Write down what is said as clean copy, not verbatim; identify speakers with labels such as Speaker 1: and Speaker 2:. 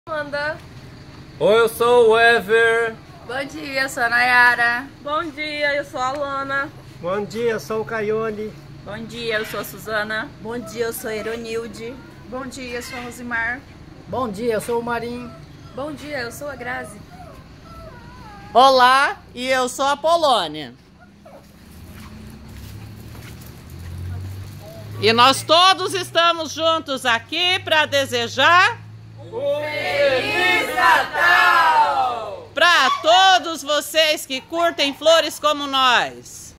Speaker 1: Amanda.
Speaker 2: Oi, eu sou o Ever.
Speaker 1: Bom dia, eu sou a Nayara.
Speaker 3: Bom dia, eu sou a Alana.
Speaker 4: Bom dia, eu sou o Caione.
Speaker 3: Bom dia, eu sou a Suzana.
Speaker 5: Bom dia, eu sou a Eronilde.
Speaker 1: Bom dia, eu sou a Rosimar.
Speaker 6: Bom dia, eu sou o Marinho.
Speaker 1: Bom dia, eu sou a Grazi.
Speaker 7: Olá, e eu sou a Polônia. E nós todos estamos juntos aqui para desejar
Speaker 2: Feliz Natal!
Speaker 7: para todos vocês que curtem flores como nós.